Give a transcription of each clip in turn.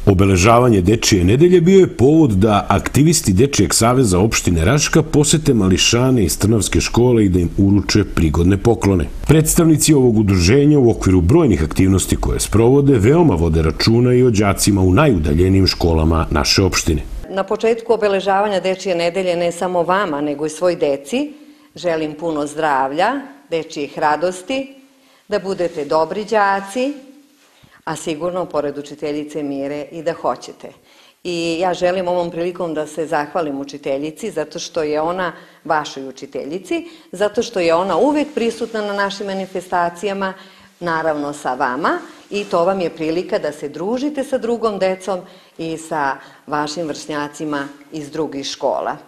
Obeležavanje Dečije nedelje bio je povod da aktivisti Dečijeg saveza opštine Raška posete mališane iz Trnavske škole i da im uruče prigodne poklone. Predstavnici ovog udruženja u okviru brojnih aktivnosti koje sprovode veoma vode računa i o đacima u najudaljenijim školama naše opštine. Na početku obeležavanja Dečije nedelje ne samo vama, nego i svoj deci želim puno zdravlja, dečijih radosti, da budete dobri đaci, a sigurno pored učiteljice Mire i da hoćete. I ja želim ovom prilikom da se zahvalim učiteljici zato što je ona, vašoj učiteljici, zato što je ona uvek prisutna na našim manifestacijama, naravno sa vama, i to vam je prilika da se družite sa drugom decom i sa vašim vršnjacima iz drugih škola.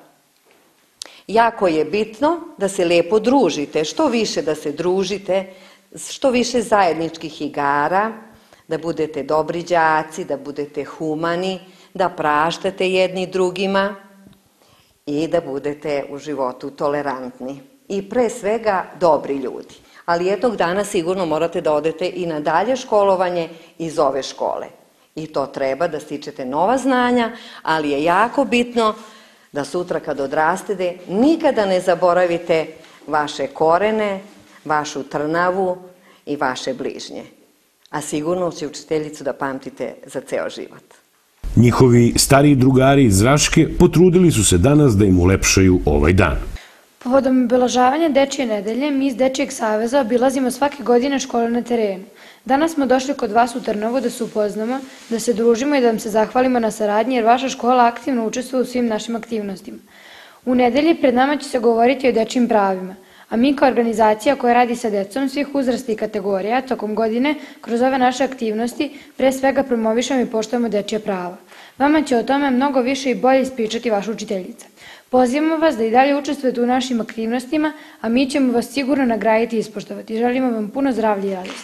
Jako je bitno da se lepo družite, što više da se družite, što više zajedničkih igara, da budete dobri đaci, da budete humani, da praštate jedni drugima i da budete u životu tolerantni. I pre svega dobri ljudi. Ali jednog dana sigurno morate da odete i na dalje školovanje iz ove škole. I to treba da stičete nova znanja, ali je jako bitno da sutra kad odrastete nikada ne zaboravite vaše korene, vašu Trnavu i vaše bližnje. A sigurno će učiteljicu da pamtite za ceo život. Njihovi stariji drugari iz Raške potrudili su se danas da im ulepšaju ovaj dan. Povodom obeležavanja Dečije nedelje, mi iz Dečijeg saveza obilazimo svake godine škole na terenu. Danas smo došli kod vas u Trnovu da se upoznamo, da se družimo i da vam se zahvalimo na saradnji, jer vaša škola aktivno učestvuje u svim našim aktivnostima. U nedelji pred nama će se govoriti o dečijim pravima, a mi kao organizacija koja radi sa decom svih uzrasta i kategorija tokom godine kroz ove naše aktivnosti pre svega promovišemo i poštujemo dečija prava. Vama će o tome mnogo više i bolje ispričati vaša učiteljica. Pozivamo vas da i dalje učestvujete u našim aktivnostima, a mi ćemo vas sigurno nagraditi i ispoštovati. Želimo vam puno zdravlja i radosti.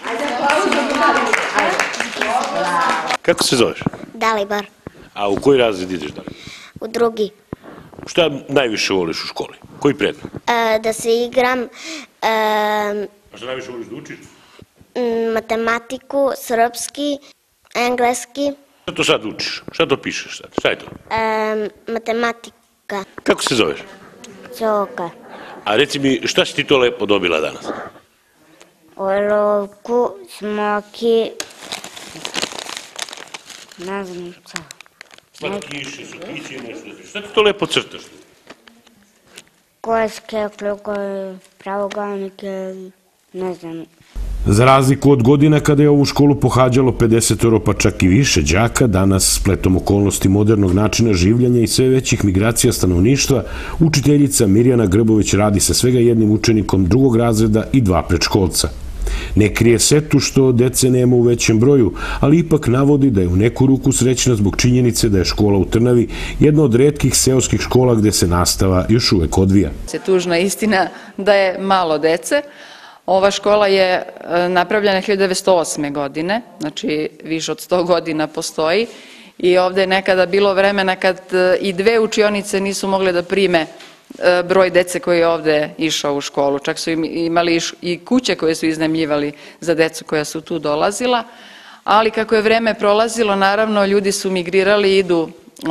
Kako se zoveš? Dalibor. A u koji razred ideš, Dalibor? U drugi. Šta najviše voliš u školi? Koji predmet? Da se igram A šta najviše voliš da učiš? matematiku, srpski, engleski, Šta to sad učiš? Šta to pišeš sad? Šta je to? matematika, Kako se zoveš? Zoka, A reci mi, šta si ti to lepo dobila danas? olovku, smoki, ne znam co. Slatkiše, slatkiće i nešto. Šta ti to lepo crtaš? Koske, klukove, pravoglavnike, ne znam. Za razliku od godina kada je ovu školu pohađalo 50 pa čak i više đaka, danas spletom okolnosti modernog načina življenja i sve većih migracija stanovništva, učiteljica Mirjana Grbović radi sa svega jednim učenikom drugog razreda i 2 predškolca. Ne krije setu što dece nema u većem broju, ali ipak navodi da je u neku ruku srećna zbog činjenice da je škola u Trnavi jedna od retkih seoskih škola gde se nastava još uvek odvija. Tužna istina da je malo dece. Ova škola je napravljena 1908. godine, znači više od 100 godina postoji i ovde je nekada bilo vremena kad i 2 učionice nisu mogle da prime broj dece koji je ovde išao u školu. Čak su imali i kuće koje su iznajmljivali za decu koja su tu dolazila, ali kako je vreme prolazilo, naravno ljudi su migrirali, idu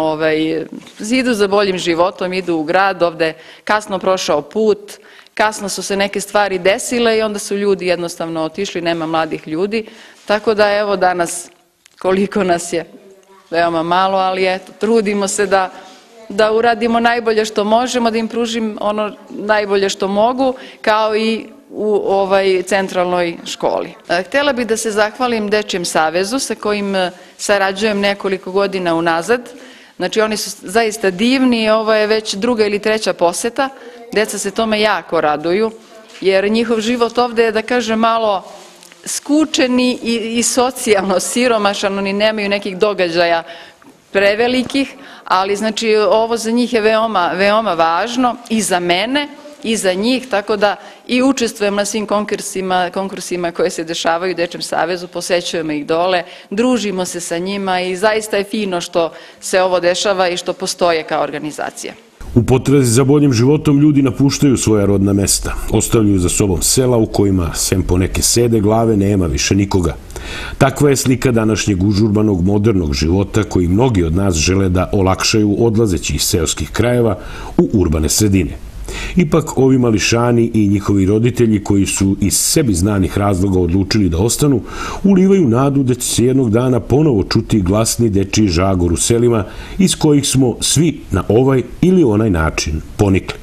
za boljim životom, idu u grad, ovde kasno prošao put, kasno su se neke stvari desile i onda su ljudi jednostavno otišli, nema mladih ljudi, tako da evo danas koliko nas je, veoma malo, ali eto, trudimo se da uradimo najbolje što možemo, da im pružim ono najbolje što mogu, kao i u centralnoj školi. Htela bih da se zahvalim Dečijem savezu sa kojim sarađujem nekoliko godina unazad. Znači oni su zaista divni, ovo je već 2. ili 3. poseta, deca se tome jako raduju, jer njihov život ovde je, da kažem, malo skučeni i socijalno siromašan, oni nemaju nekih događaja prevelikih, ali znači ovo za njih je veoma, veoma važno i za mene i za njih, tako da i učestvujem na svim konkursima koje se dešavaju u Dečijem savezu, posećujemo ih dole, družimo se sa njima i zaista je fino što se ovo dešava i što postoje kao organizacija. U potrazi za boljim životom ljudi napuštaju svoja rodna mesta, ostavljaju za sobom sela u kojima, sem po neke sede glave, nema više nikoga. Takva je slika današnjeg užurbanog modernog života koji mnogi od nas žele da olakšaju odlazeći iz seoskih krajeva u urbane sredine. Ipak, ovi mališani i njihovi roditelji koji su iz sebi znanih razloga odlučili da ostanu, ulivaju nadu da će se jednog dana ponovo čuti glasni dečiji žagor u selima iz kojih smo svi na ovaj ili onaj način ponikli.